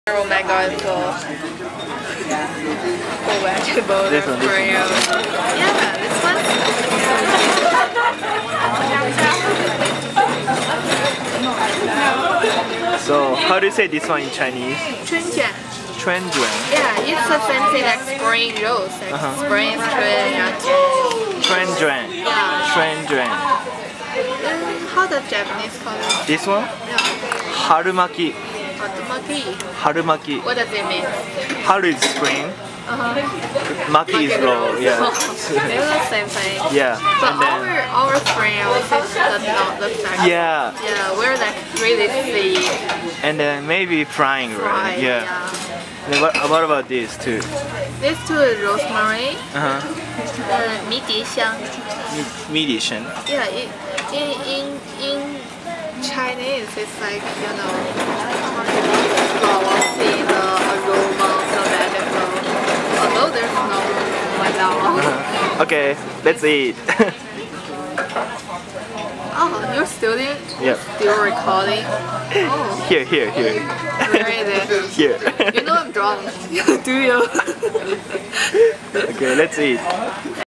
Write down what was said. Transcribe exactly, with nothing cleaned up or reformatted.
Mega and for vegetable this one, this one. Yeah, this one. So, how do you say this one in Chinese? Chunjuan. Chunjuan. Yeah, it's the same thing like spring rolls. Like Uh-huh. spring, spring, and Chunjuan. yeah. Chunjuan. Um, how the Japanese call it? This one? Yeah. Harumaki. Hatumaki. Harumaki. What does it mean? Haru is spring. Uh-huh. Maki is low. Yeah. They're the same thing. Yeah. But And then, our our spring rolls is not the same. yeah. Yeah, we're like really thick. And then maybe frying, right? Right, Yeah. yeah. And then what, what about this too? These two is rosemary, Uh huh. uh, 迷迭香. Mediation. Yeah, in in in in Chinese, it's like you know, flower the aroma of the vegetable. Although there's no aroma now. Uh-huh. Okay, let's eat. Oh, you're still in? Yeah. Still recording? Oh. Here, here, here. Where is it? Here. You know I'm drunk. Do you? Okay, let's eat.